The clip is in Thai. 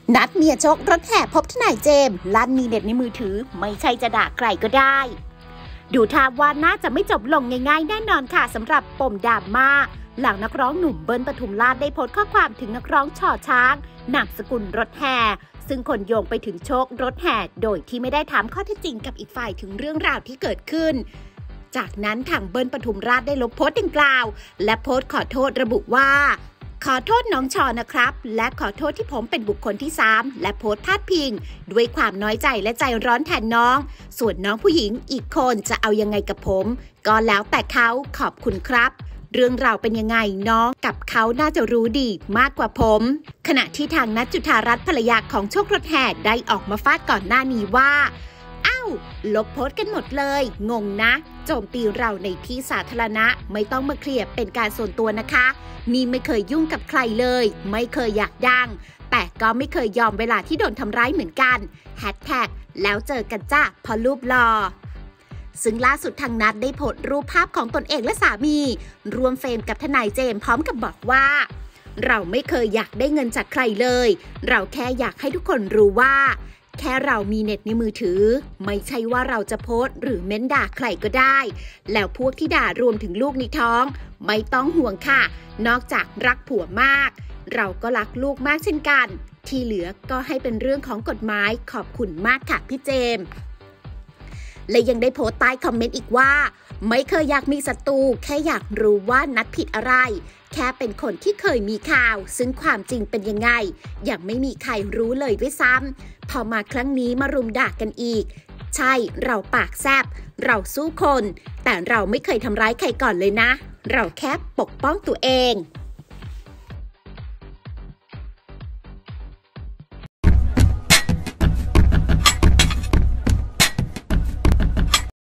นัดเมียชกรถแห่พบทนายเจมส์ลั่นมีเน็ตในมือถือไม่ใช่จะด่าใครก็ได้ดูท่าว่าน่าจะไม่จบลงง่ายๆแน่นอนค่ะสำหรับปมดราม่าหลังนักร้องหนุ่มเบิ้ลปทุมราชได้โพสต์ข้อความถึงนักร้องช่อช้างนามสกุลรถแห่ซึ่งคนโยงไปถึงโชครถแห่โดยที่ไม่ได้ถามข้อเท็จจริงกับอีกฝ่ายถึงเรื่องราวที่เกิดขึ้นจากนั้นทางเบิ้ลปทุมราชได้ลบโพสต์ดังกล่าวและโพสต์ขอโทษระบุว่าขอโทษน้องชอนะครับและขอโทษที่ผมเป็นบุคคลที่3และโพสต์พาดพิงด้วยความน้อยใจและใจร้อนแทนน้องส่วนน้องผู้หญิงอีกคนจะเอายังไงกับผมก็แล้วแต่เขาขอบคุณครับเรื่องราวเป็นยังไงน้องกับเขาน่าจะรู้ดีมากกว่าผมขณะที่ทางนัทจุฑารัตน์ภรรยาของโชครถแห่ได้ออกมาฟาดก่อนหน้านี้ว่าลบโพสต์กันหมดเลยงงนะโจมตีเราในที่สาธารณะไม่ต้องมาเคลียร์เป็นการส่วนตัวนะคะนี่ไม่เคยยุ่งกับใครเลยไม่เคยอยากดังแต่ก็ไม่เคยยอมเวลาที่โดนทำร้ายเหมือนกันแฮชแท็กแล้วเจอกันจ้าพอรูปหล่อซึ่งล่าสุดทางนัทได้โพสต์รูปภาพของตนเองและสามีรวมเฟรมกับทนายเจมส์พร้อมกับบอกว่าเราไม่เคยอยากได้เงินจากใครเลยเราแค่อยากให้ทุกคนรู้ว่าแค่เรามีเน็ตในมือถือไม่ใช่ว่าเราจะโพสต์หรือเม้นด่าใครก็ได้แล้วพวกที่ด่ารวมถึงลูกในท้องไม่ต้องห่วงค่ะนอกจากรักผัวมากเราก็รักลูกมากเช่นกันที่เหลือก็ให้เป็นเรื่องของกฎหมายขอบคุณมากค่ะพี่เจมส์และยังได้โพสต์ใต้คอมเมนต์อีกว่าไม่เคยอยากมีศัตรูแค่อยากรู้ว่านัดผิดอะไรแค่เป็นคนที่เคยมีข่าวซึ่งความจริงเป็นยังไงยังไม่มีใครรู้เลยด้วยซ้ำพอมาครั้งนี้มารุมด่ากันอีกใช่เราปากแซบเราสู้คนแต่เราไม่เคยทำร้ายใครก่อนเลยนะเราแค่ปกป้องตัวเอง